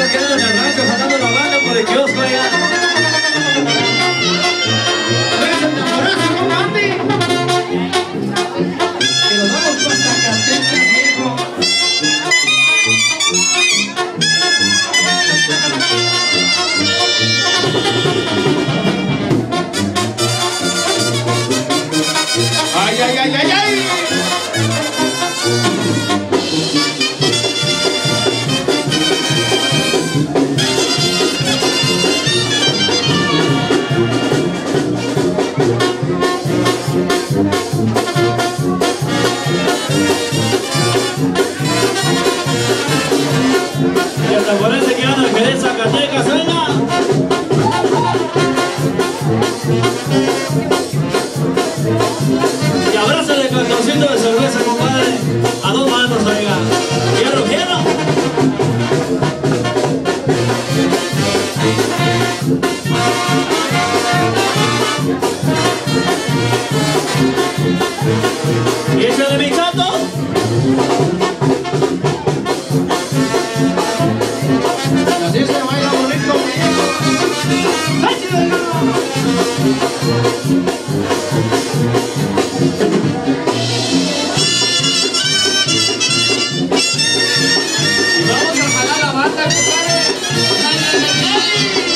se quedan en el rancho jalando la banda por el kiosco allá. Que nos vamos con Zacatecas, viejo. ¡Ay, ay, ay, ay, ay! Y hasta por ese que anda el Jerez Zacatecas, venga. Y abrázale cantoncito de cerveza, compadre. A dos manos, oiga. ¡Fierro, fierro! Y échale mi chato. Así se baila bonito, Y vamos a jalar la banda, compadre. ¡Ay, ay, ay!